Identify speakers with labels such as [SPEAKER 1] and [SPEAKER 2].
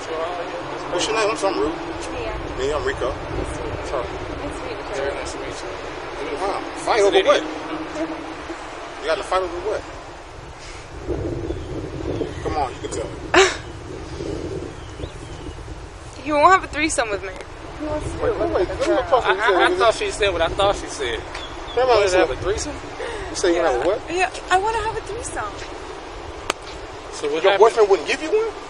[SPEAKER 1] What's your name? I'm Rude.
[SPEAKER 2] Mia.
[SPEAKER 1] Me, I'm Rico.
[SPEAKER 2] Nice to meet you.
[SPEAKER 1] Sorry.
[SPEAKER 2] Nice to meet you.
[SPEAKER 3] Very nice to meet you.
[SPEAKER 1] Wow. Fight over what? You got to fight over what? Come on, you can tell me.
[SPEAKER 2] He won't have a threesome with me.
[SPEAKER 1] Wait. I
[SPEAKER 3] thought she said what I thought she said. You want to have a threesome?
[SPEAKER 1] You say you want to have a what?
[SPEAKER 2] Yeah, I want to have a threesome.
[SPEAKER 3] So what
[SPEAKER 1] Your boyfriend wouldn't give you one?